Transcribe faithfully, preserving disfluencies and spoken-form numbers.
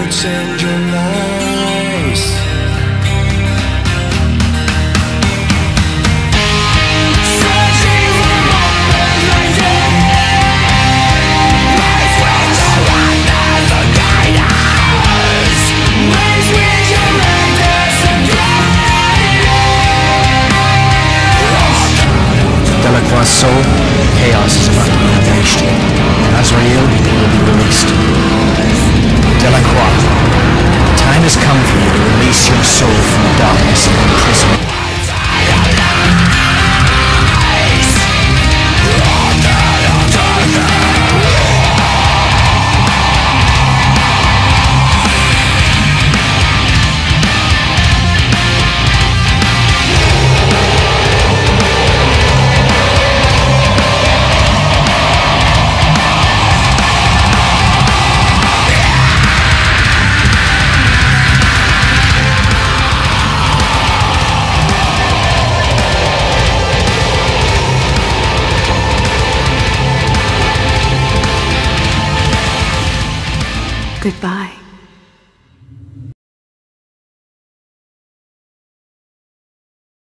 notes and your lies. Searching for a moment like this, lies will surrender the guidance. Ways with your madness and blindness. Delacroix's soul, chaos is about to be unleashed. Azrael will be released. Delacroix, the time has come for you to release your soul from the darkness and imprisonment. Goodbye.